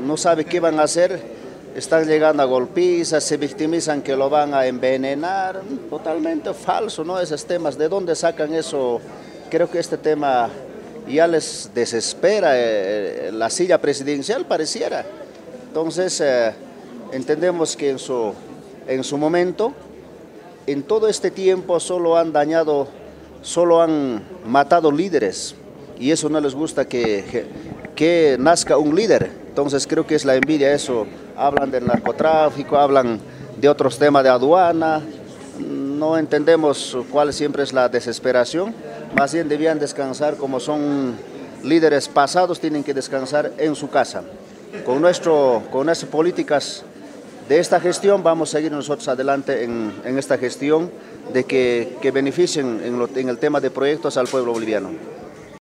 no sabe qué van a hacer, están llegando a golpizas, se victimizan que lo van a envenenar, totalmente falso, ¿no? Esos temas, ¿de dónde sacan eso? Creo que este tema ya les desespera, la silla presidencial pareciera. Entonces, entendemos que en su momento, en todo este tiempo solo han dañado, solo han matado líderes y eso no les gusta que nazca un líder. Entonces creo que es la envidia eso, hablan del narcotráfico, hablan de otros temas de aduana, no entendemos cuál siempre es la desesperación, más bien debían descansar como son líderes pasados, tienen que descansar en su casa. Con nuestras políticas de esta gestión vamos a seguir nosotros adelante en esta gestión de que beneficien en el tema de proyectos al pueblo boliviano.